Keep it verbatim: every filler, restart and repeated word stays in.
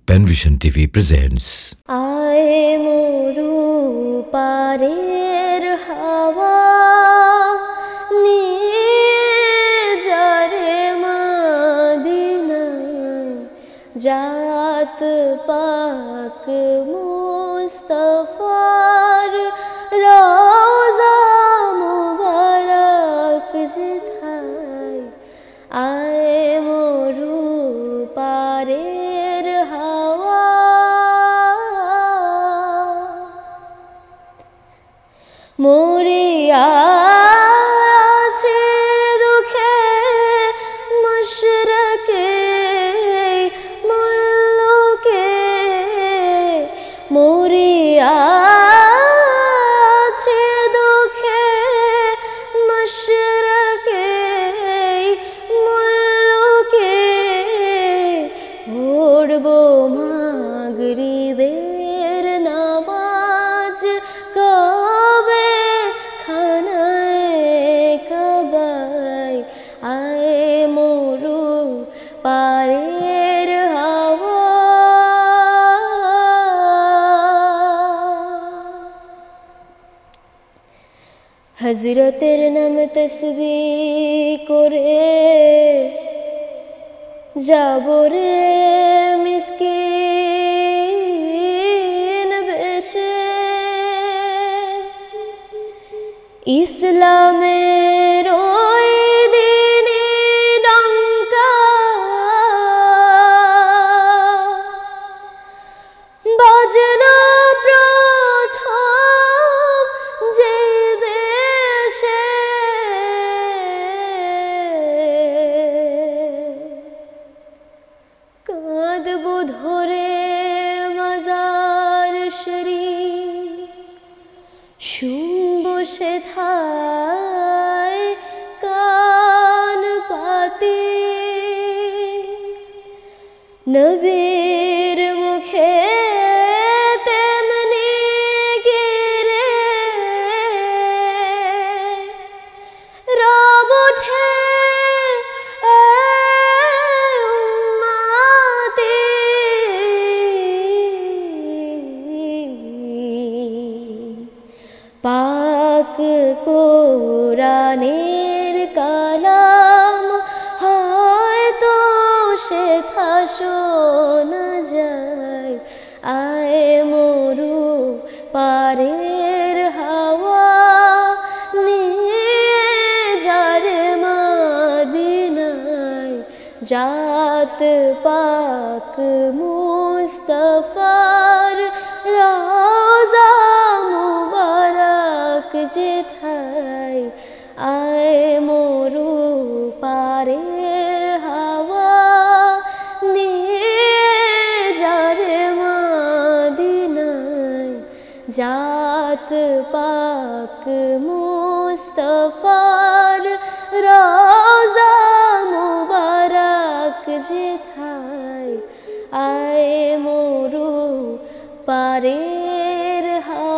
Penvision T V presents आए मोरू पारेर हावा निये जारे मदीना जात पाक मुस्तफार रोज़ा मुबारक जिथाय आए मोरू पारेर हावा मोरिया আছে দুঃখে মশরকে মুলুকে মোরিয়া আছে দুঃখে মশরকে মুলুকে পড়বো মাগরিবের নামাজ কবে आए मोरू पारेर हावा हजरतेर नाम तस्बीह करे जाबो रे मिस्किन बेशे इस्लामेर ওই দিনে ডঙ্কা বাজলো প্রথম যে দেশে কাঁদবো ধরে মাজার শরীফ শুনবো সেথায় কান পাতি নবীর মুখে তেমনি গিরে রব উঠে উম্মতি পাক কোরআনের কালাম হয়তো সেথা শোনা যায় আয় মোরু পারের হাওয়া নিয়ে যারে মদিনায় জাত পাক মুস্তফার রওজা মুবারক যেথায় আয় মোরু পারের হাওয়া নিয়ে যারে মদিনায় জাত পাক মুস্তফার রওজা মুবারক যেথায় আয় মোরু পারের হাওয়া।